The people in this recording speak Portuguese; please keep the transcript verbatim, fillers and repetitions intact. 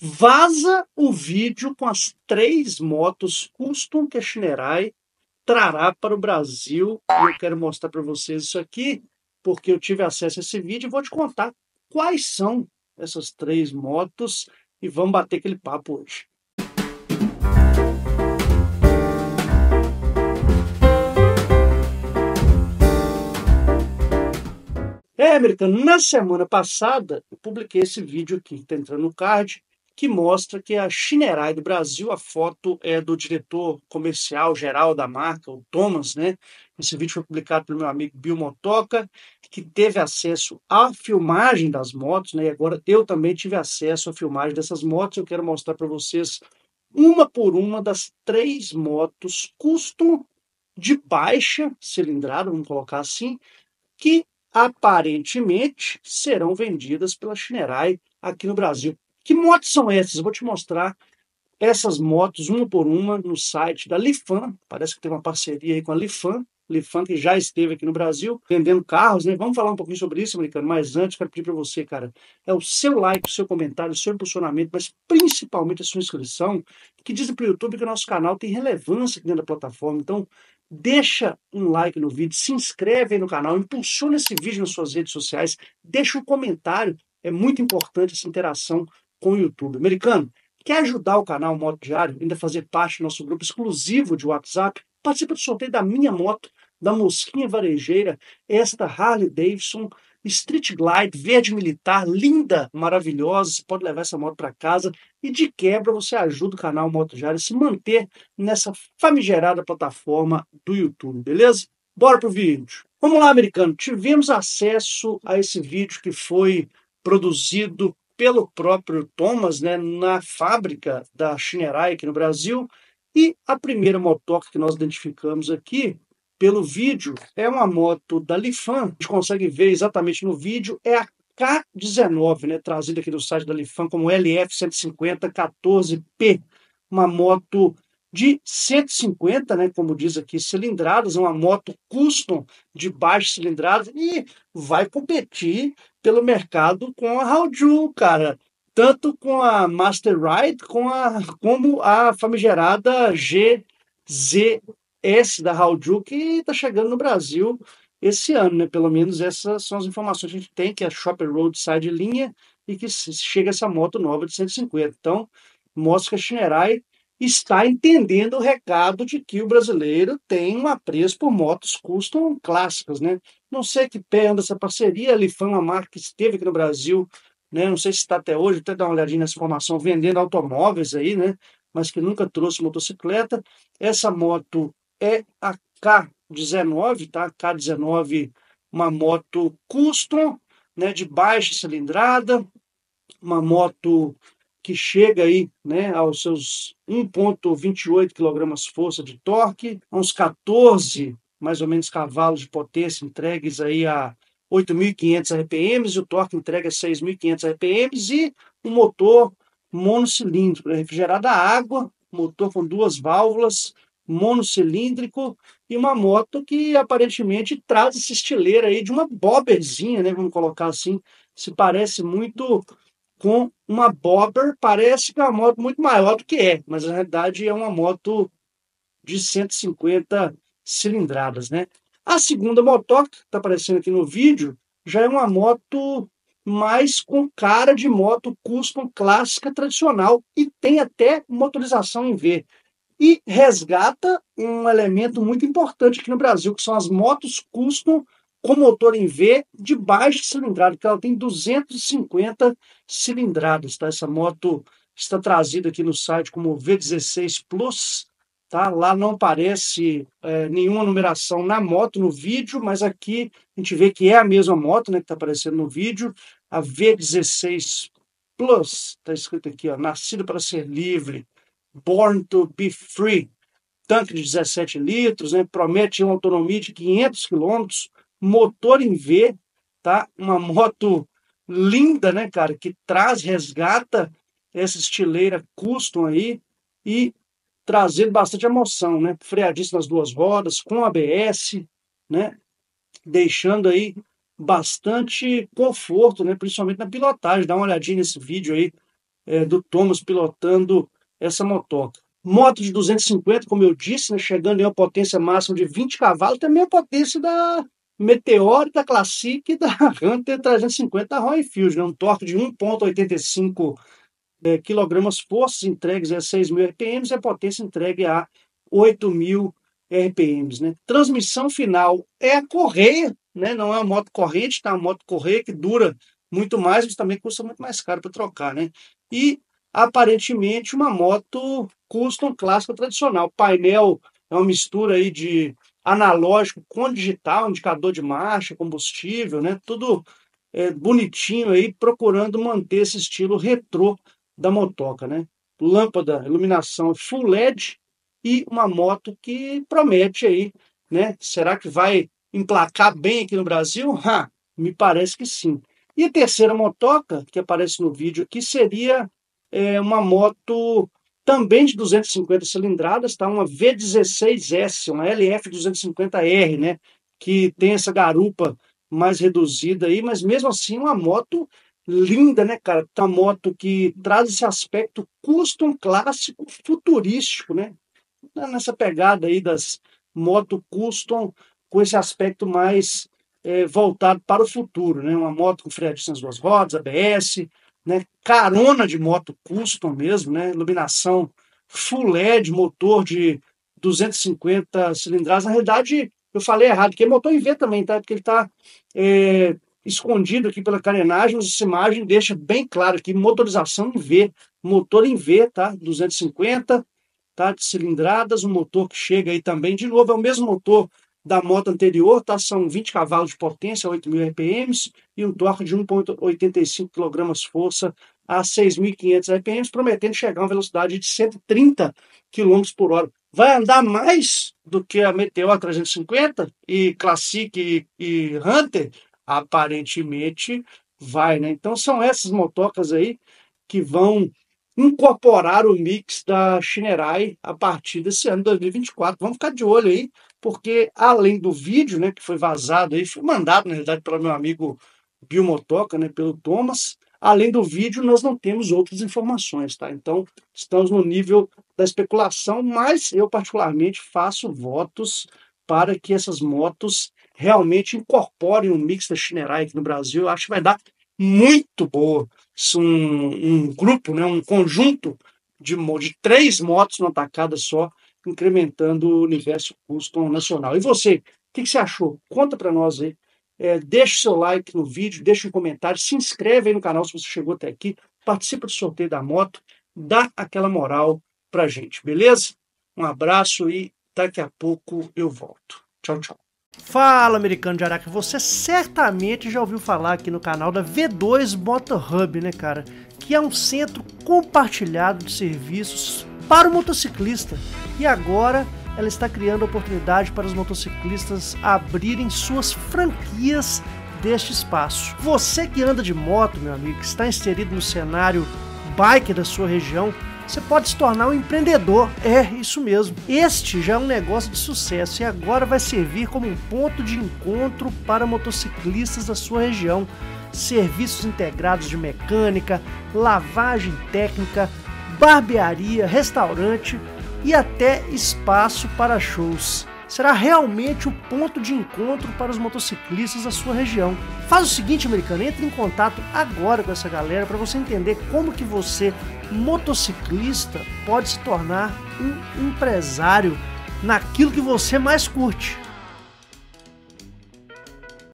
Vaza o vídeo com as três motos custom que a Shinerai trará para o Brasil. E eu quero mostrar para vocês isso aqui, porque eu tive acesso a esse vídeo e vou te contar quais são essas três motos e vamos bater aquele papo hoje. É, americano, na semana passada eu publiquei esse vídeo aqui, que está entrando no card, que mostra que a Shinerai do Brasil, a foto é do diretor comercial geral da marca, o Thomas, né? Esse vídeo foi publicado pelo meu amigo Bill Motoca, que teve acesso à filmagem das motos, né? E agora eu também tive acesso à filmagem dessas motos. Eu quero mostrar para vocês uma por uma das três motos custom de baixa cilindrada, vamos colocar assim, que aparentemente serão vendidas pela Shinerai aqui no Brasil. Que motos são essas? Eu vou te mostrar essas motos uma por uma no site da Lifan. Parece que tem uma parceria aí com a Lifan. Lifan que já esteve aqui no Brasil vendendo carros, né? Vamos falar um pouquinho sobre isso, americano. Mas antes, quero pedir para você, cara, é o seu like, o seu comentário, o seu impulsionamento, mas principalmente a sua inscrição, que dizem para o YouTube que o nosso canal tem relevância aqui dentro da plataforma. Então, deixa um like no vídeo, se inscreve aí no canal, impulsiona esse vídeo nas suas redes sociais, deixa um comentário. É muito importante essa interação com o YouTube. Americano, quer ajudar o canal Moto Diário, ainda fazer parte do nosso grupo exclusivo de WhatsApp? Participa do sorteio da minha moto, da Mosquinha Varejeira, esta Harley Davidson Street Glide verde militar, linda, maravilhosa. Você pode levar essa moto para casa e de quebra você ajuda o canal Moto Diário a se manter nessa famigerada plataforma do YouTube, beleza? Bora pro vídeo. Vamos lá, americano. Tivemos acesso a esse vídeo que foi produzido pelo próprio Thomas, né, na fábrica da Shinerai aqui no Brasil. E a primeira motoca que nós identificamos aqui pelo vídeo é uma moto da Lifan. A gente consegue ver exatamente no vídeo, é a K dezenove, né, trazida aqui do site da Lifan como L F cento e cinquenta quatorze P, uma moto de cento e cinquenta, né, como diz aqui, cilindradas, uma moto custom de baixa cilindrada e vai competir pelo mercado com a Hauju, cara. Tanto com a Master Ride com a, como a famigerada G Z S da Hauju, que está chegando no Brasil esse ano, né? Pelo menos essas são as informações que a gente tem, que a Shopper Road sai de linha e que chega essa moto nova de cento e cinquenta. Então, mostra que a Shinerai está entendendo o recado de que o brasileiro tem um apreço por motos custom clássicas, né? Não sei que pé anda essa parceria, a Lifan é uma marca que esteve aqui no Brasil, né? Não sei se está até hoje, até dar uma olhadinha nessa informação, vendendo automóveis aí, né? Mas que nunca trouxe motocicleta. Essa moto é a K dezenove, tá? K dezenove, uma moto custom, né? De baixa cilindrada, uma moto que chega aí, né, aos seus um vírgula vinte e oito quilogramas-força de torque, uns quatorze, mais ou menos, cavalos de potência entregues aí a oito mil e quinhentos R P M, e o torque entrega a seis mil e quinhentos R P M, e um motor monocilíndrico, né, refrigerado a água, motor com duas válvulas, monocilíndrico, e uma moto que aparentemente traz esse estileiro aí de uma bobberzinha, né, vamos colocar assim, se parece muito com uma bobber, parece que é uma moto muito maior do que é, mas na realidade é uma moto de cento e cinquenta cilindradas, né? A segunda motoca, que está aparecendo aqui no vídeo, já é uma moto mais com cara de moto custom clássica tradicional e tem até motorização em V. E resgata um elemento muito importante aqui no Brasil, que são as motos custom com motor em V de baixa cilindrada, que ela tem duzentas e cinquenta cilindradas, tá? Essa moto está trazida aqui no site como V dezesseis Plus, tá? Lá não aparece é, nenhuma numeração na moto no vídeo, mas aqui a gente vê que é a mesma moto, né, que está aparecendo no vídeo, a V dezesseis Plus, está escrito aqui, ó, nascida para ser livre, born to be free, tanque de dezessete litros, né, promete uma autonomia de quinhentos quilômetros, motor em V, tá? Uma moto linda, né, cara? Que traz, resgata essa estileira custom aí e trazendo bastante emoção, né? Freadiça nas duas rodas, com A B S, né? Deixando aí bastante conforto, né? Principalmente na pilotagem. Dá uma olhadinha nesse vídeo aí é, do Thomas pilotando essa motoca. Moto de duzentos e cinquenta, como eu disse, né, chegando em uma potência máxima de vinte cavalos, também a potência da Meteor, da Classic e da Hunter trezentos e cinquenta da Royal Enfield, né, um torque de um vírgula oitenta e cinco é, quilogramas forças entregues a seis mil R P Ms e a potência entregue a oito mil R P Ms. Né. Transmissão final é a correia, né, não é uma moto corrente, tá? Uma moto correia que dura muito mais, mas também custa muito mais caro para trocar. Né. E aparentemente uma moto custom clássica tradicional. Painel é uma mistura aí de analógico com digital, indicador de marcha, combustível, né? Tudo é, bonitinho aí, procurando manter esse estilo retrô da motoca, né? Lâmpada, iluminação full L E D e uma moto que promete aí, né? Será que vai emplacar bem aqui no Brasil? Ha, me parece que sim. E a terceira motoca que aparece no vídeo aqui seria é uma moto também de duzentas e cinquenta cilindradas, tá? Uma V dezesseis S, uma L F duzentos e cinquenta R, né? Que tem essa garupa mais reduzida aí, mas mesmo assim uma moto linda, né, cara? Uma moto que traz esse aspecto custom clássico futurístico, né? Nessa pegada aí das moto custom com esse aspecto mais é, voltado para o futuro, né? Uma moto com freio de duas rodas, A B S, né, carona de moto custom mesmo, né, iluminação full L E D, motor de duzentos e cinquenta cilindradas. Na realidade, eu falei errado, porque é motor em V também, tá? Porque ele está é, escondido aqui pela carenagem, mas essa imagem deixa bem claro aqui, motorização em V, motor em V, tá? duzentos e cinquenta, tá? De cilindradas, um motor que chega aí também, de novo, é o mesmo motor da moto anterior, tá? São vinte cavalos de potência, oito mil R P Ms e um torque de um vírgula oitenta e cinco quilogramas força a seis mil e quinhentos R P Ms, prometendo chegar a uma velocidade de cento e trinta quilômetros por hora. Vai andar mais do que a Meteor trezentos e cinquenta e Classic e, e Hunter? Aparentemente vai, né? Então são essas motocas aí que vão incorporar o mix da Shinerai a partir desse ano dois mil e vinte e quatro. Vamos ficar de olho aí, porque além do vídeo, né, que foi vazado aí, foi mandado, na realidade, pelo meu amigo Bill Motoca, né, pelo Thomas, além do vídeo, nós não temos outras informações, tá? Então, estamos no nível da especulação, mas eu, particularmente, faço votos para que essas motos realmente incorporem o mix da Shinerai aqui no Brasil. Eu acho que vai dar muito boa. Um, um grupo, né, um conjunto de, de três motos numa tacada só, incrementando o universo custom nacional. E você, o que, que você achou? Conta para nós aí. É, deixa o seu like no vídeo, deixa um comentário, se inscreve aí no canal se você chegou até aqui, participa do sorteio da moto, dá aquela moral pra gente, beleza? Um abraço e daqui a pouco eu volto. Tchau, tchau. Fala, americano de Araque, você certamente já ouviu falar aqui no canal da V dois Moto Hub, né, cara? Que é um centro compartilhado de serviços para o motociclista. E agora ela está criando oportunidade para os motociclistas abrirem suas franquias deste espaço. Você que anda de moto, meu amigo, que está inserido no cenário bike da sua região, você pode se tornar um empreendedor. É, isso mesmo. Este já é um negócio de sucesso e agora vai servir como um ponto de encontro para motociclistas da sua região. Serviços integrados de mecânica, lavagem técnica, barbearia, restaurante e até espaço para shows. Será realmente o ponto de encontro para os motociclistas da sua região. Faz o seguinte, americano, entre em contato agora com essa galera para você entender como que você, motociclista, pode se tornar um empresário naquilo que você mais curte.